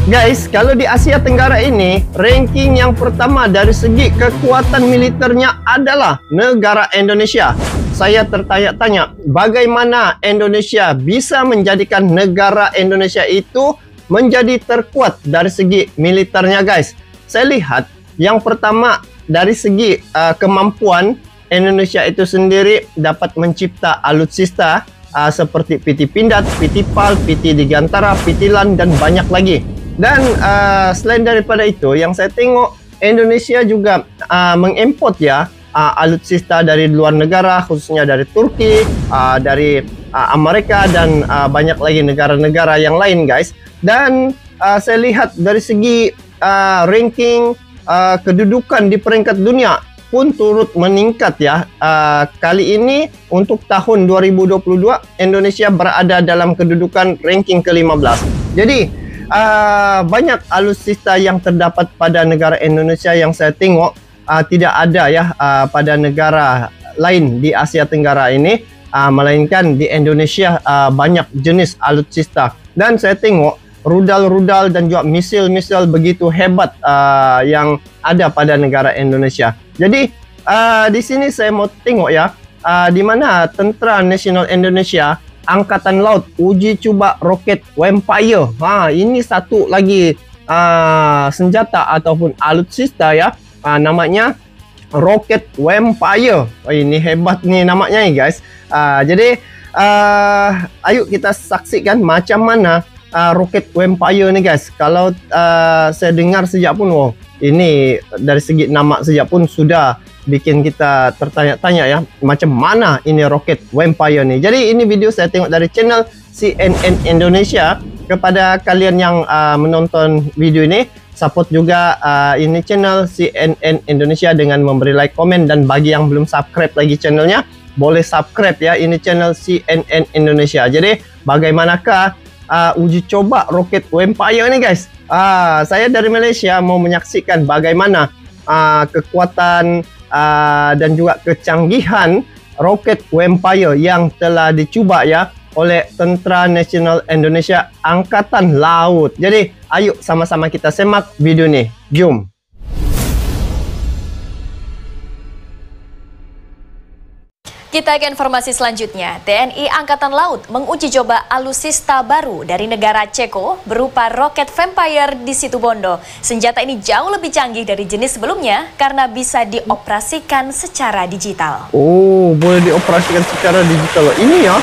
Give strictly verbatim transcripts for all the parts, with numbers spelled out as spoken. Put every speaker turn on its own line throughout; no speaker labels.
Guys, kalau di Asia Tenggara ini, ranking yang pertama dari segi kekuatan militernya adalah negara Indonesia. Saya tertanya-tanya, bagaimana Indonesia bisa menjadikan negara Indonesia itu menjadi terkuat dari segi militernya, guys? Saya lihat yang pertama dari segi uh, kemampuan Indonesia itu sendiri dapat mencipta alutsista uh, seperti P T Pindad, P T Pal, P T Digantara, P T Lan dan banyak lagi. Dan uh, selain daripada itu, yang saya tengok Indonesia juga uh, mengimport ya uh, alutsista dari luar negara, khususnya dari Turki, uh, dari uh, Amerika dan uh, banyak lagi negara-negara yang lain, guys. Dan uh, saya lihat dari segi uh, ranking uh, kedudukan di peringkat dunia pun turut meningkat ya. Uh, kali ini untuk tahun dua ribu dua puluh dua Indonesia berada dalam kedudukan ranking ke lima belas. Jadi Uh, banyak alutsista yang terdapat pada negara Indonesia yang saya tengok uh, tidak ada ya uh, pada negara lain di Asia Tenggara ini, uh, melainkan di Indonesia uh, banyak jenis alutsista. Dan saya tengok rudal-rudal dan juga misil-misil begitu hebat uh, yang ada pada negara Indonesia. Jadi uh, di sini saya mau tengok ya uh, di mana Tentera Nasional Indonesia Angkatan Laut uji cuba roket Vampire. Ha, ini satu lagi uh, senjata ataupun alutsista ya. Uh, namanya roket Vampire. Oh, ini hebat nih namanya nih, guys. Uh, jadi uh, ayo kita saksikan macam mana uh, roket Vampire nih, guys. Kalau uh, saya dengar sejak pun, oh, ini dari segi nama sejak pun sudah bikin kita tertanya-tanya ya, macam mana ini roket Vampire nih. Jadi ini video saya tengok dari channel C N N Indonesia. Kepada kalian yang uh, menonton video ini, support juga uh, ini channel C N N Indonesia dengan memberi like, komen, dan bagi yang belum subscribe lagi channelnya, boleh subscribe ya, ini channel C N N Indonesia. Jadi bagaimanakah uh, uji coba roket Vampire nih, guys? Uh, saya dari Malaysia mau menyaksikan bagaimana uh, kekuatan Uh, dan juga kecanggihan roket Vampire yang telah dicuba ya oleh Tentera Nasional Indonesia Angkatan Laut. Jadi ayo sama-sama kita semak video nih. Jom.
Kita ke informasi selanjutnya. T N I Angkatan Laut menguji coba alutsista baru dari negara Ceko berupa roket Vampire di Situbondo. Senjata ini jauh lebih canggih dari jenis sebelumnya karena bisa dioperasikan secara digital.
Oh, boleh dioperasikan secara digital. Ini ya.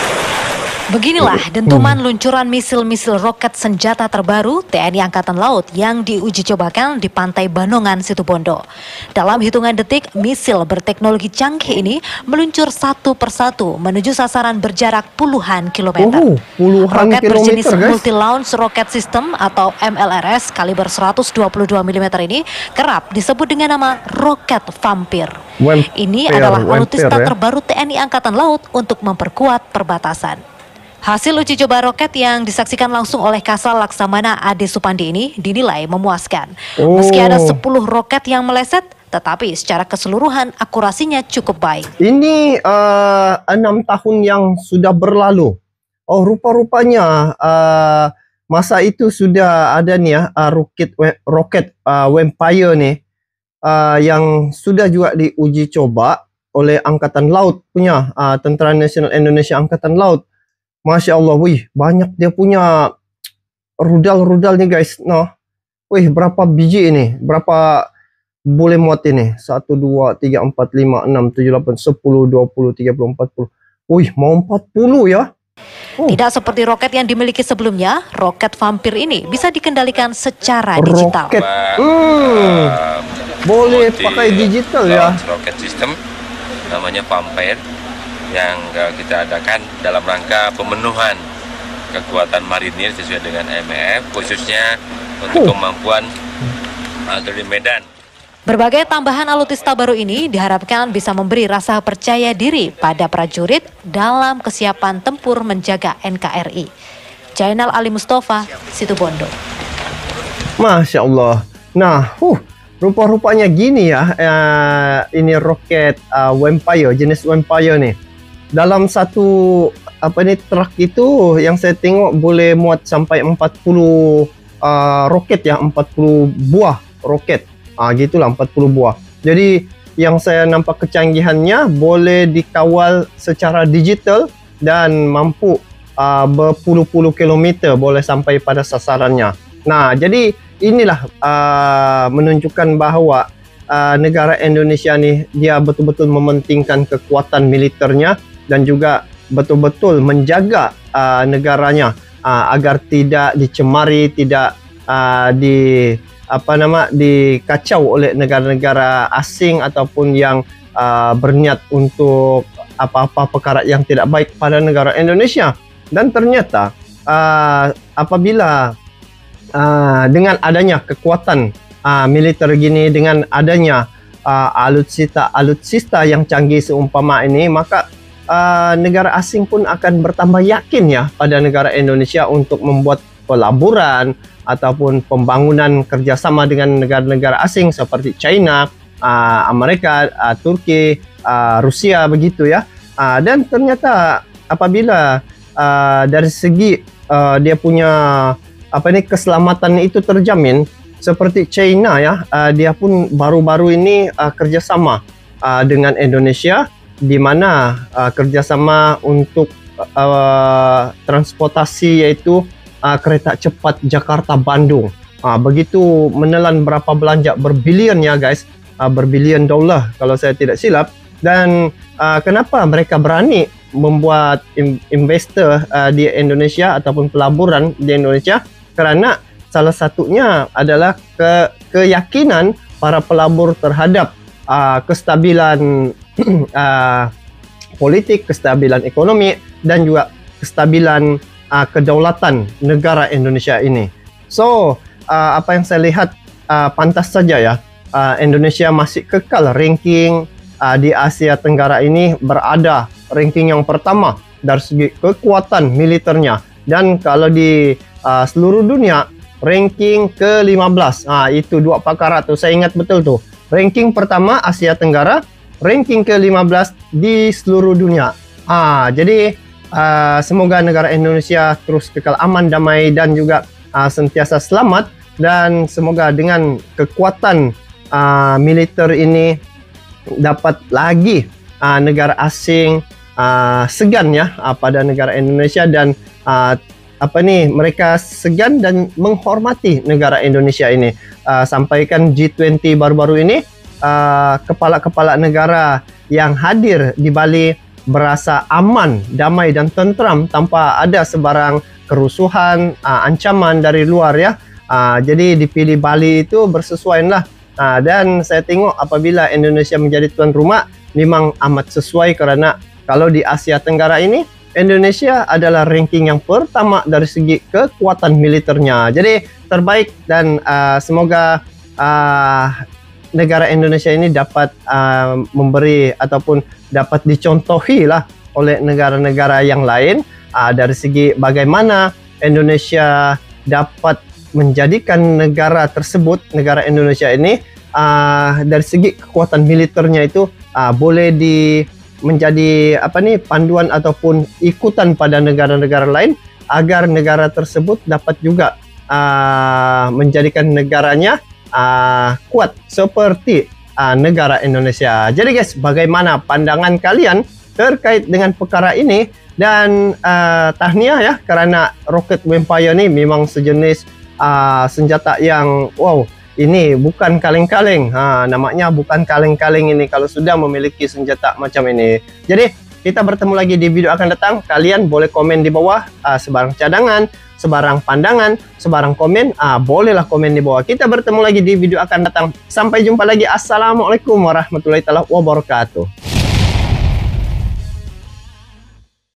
Beginilah dentuman luncuran misil-misil roket senjata terbaru T N I Angkatan Laut yang diuji cobakan di Pantai Banongan, Situbondo. Dalam hitungan detik, misil berteknologi canggih ini meluncur satu persatu menuju sasaran berjarak puluhan kilometer.
Oh, puluhan
roket
kilometer,
berjenis
guys.
Multi-Launch Rocket System atau M L R S kaliber seratus dua puluh dua milimeter ini kerap disebut dengan nama roket Vampire.
Vampire
Ini adalah alutsista
Vampire, ya?
terbaru T N I Angkatan Laut untuk memperkuat perbatasan. Hasil uji coba roket yang disaksikan langsung oleh Kasal Laksamana Ade Supandi ini dinilai memuaskan.
Oh.
Meski ada sepuluh roket yang meleset, tetapi secara keseluruhan akurasinya cukup baik.
Ini uh, enam tahun yang sudah berlalu. Oh, rupa-rupanya uh, masa itu sudah ada nih ya uh, roket roket uh, Vampire nih uh, yang sudah juga diuji coba oleh Angkatan Laut punya uh, Tentera Nasional Indonesia Angkatan Laut. Masya Allah, wih, banyak dia punya rudal-rudal nih, guys. Nah, wih, berapa biji ini? Berapa boleh muat ini? satu, dua, tiga, empat, lima, enam, tujuh, delapan, sepuluh, dua puluh, tiga puluh, empat puluh. Wih, mau empat puluh ya? Oh.
Tidak seperti roket yang dimiliki sebelumnya, roket Vampire ini bisa dikendalikan secara digital.
Roket, hmm, boleh pakai digital ya?
Roket sistem namanya Vampire yang kita adakan dalam rangka pemenuhan kekuatan marinir sesuai dengan I M F, khususnya untuk kemampuan artileri Medan.
Berbagai tambahan alutsista baru ini diharapkan bisa memberi rasa percaya diri pada prajurit dalam kesiapan tempur menjaga N K R I. Jainal Ali Mustafa, Situbondo.
Masya Allah. Nah, huh, rupa-rupanya gini ya, uh, ini roket uh, Vampire, jenis Vampire nih. Dalam satu apa nih truk itu yang saya tengok boleh muat sampai empat puluh uh, roket ya, empat puluh buah roket. Ah, gitulah, empat puluh buah. Jadi yang saya nampak kecanggihannya boleh dikawal secara digital dan mampu uh, berpuluh-puluh kilometer boleh sampai pada sasarannya. Nah, jadi inilah uh, menunjukkan bahawa uh, negara Indonesia ni dia betul-betul mementingkan kekuatan militernya dan juga betul-betul menjaga uh, negaranya uh, agar tidak dicemari, tidak uh, di apa nama dikacau oleh negara-negara asing ataupun yang uh, berniat untuk apa-apa perkara yang tidak baik pada negara Indonesia. Dan ternyata uh, apabila uh, dengan adanya kekuatan uh, militer gini, dengan adanya uh, alutsista-alutsista yang canggih seumpama ini, maka uh, negara asing pun akan bertambah yakin ya pada negara Indonesia untuk membuat pelaburan ataupun pembangunan kerjasama dengan negara-negara asing seperti China, uh, Amerika, uh, Turki, uh, Rusia begitu ya. Uh, dan ternyata apabila uh, dari segi uh, dia punya apa ni keselamatan itu terjamin seperti China ya, uh, dia pun baru-baru ini uh, kerjasama uh, dengan Indonesia di mana uh, kerjasama untuk uh, transportasi yaitu Uh, kereta cepat Jakarta-Bandung. Uh, begitu menelan berapa belanja berbilion ya guys, uh, berbilion dolar kalau saya tidak silap. Dan uh, kenapa mereka berani membuat in investor uh, di Indonesia ataupun pelaburan di Indonesia? Karena salah satunya adalah ke keyakinan para pelabur terhadap uh, kestabilan uh, politik, kestabilan ekonomi dan juga kestabilan Uh, kedaulatan negara Indonesia ini. So, uh, apa yang saya lihat uh, pantas saja ya, uh, Indonesia masih kekal ranking uh, di Asia Tenggara ini, berada ranking yang pertama dari segi kekuatan militernya. Dan kalau di uh, seluruh dunia, ranking ke lima belas. Uh, itu dua perkara tu saya ingat betul tu. Ranking pertama Asia Tenggara, ranking ke lima belas di seluruh dunia. Uh, jadi Uh, semoga negara Indonesia terus kekal aman, damai dan juga uh, sentiasa selamat, dan semoga dengan kekuatan uh, militer ini dapat lagi uh, negara asing uh, segan ya uh, pada negara Indonesia, dan uh, apa ni mereka segan dan menghormati negara Indonesia ini. Uh, sampaikan G dua puluh baru-baru ini, uh, kepala-kepala negara yang hadir di Bali berasa aman, damai dan tentram tanpa ada sebarang kerusuhan, uh, ancaman dari luar ya. Uh, jadi dipilih Bali itu bersesuaian lah. Uh, dan saya tengok apabila Indonesia menjadi tuan rumah memang amat sesuai, karena kalau di Asia Tenggara ini Indonesia adalah ranking yang pertama dari segi kekuatan militernya. Jadi terbaik, dan uh, semoga uh, negara Indonesia ini dapat uh, memberi ataupun dapat dicontohi lah oleh negara-negara yang lain uh, dari segi bagaimana Indonesia dapat menjadikan negara tersebut, negara Indonesia ini uh, dari segi kekuatan militernya itu uh, boleh di menjadi apa nih panduan ataupun ikutan pada negara-negara lain, agar negara tersebut dapat juga uh, menjadikan negaranya Uh, kuat seperti uh, negara Indonesia. Jadi guys, bagaimana pandangan kalian terkait dengan perkara ini? Dan uh, tahniah ya, kerana roket Vampire ni memang sejenis uh, senjata yang wow, ini bukan kaleng-kaleng. Ha, namanya bukan kaleng-kaleng ini kalau sudah memiliki senjata macam ini. Jadi kita bertemu lagi di video akan datang. Kalian boleh komen di bawah uh, sebarang cadangan, sebarang pandangan, sebarang komen, ah bolehlah komen di bawah. Kita bertemu lagi di video akan datang. Sampai jumpa lagi. Assalamualaikum warahmatullahi wabarakatuh.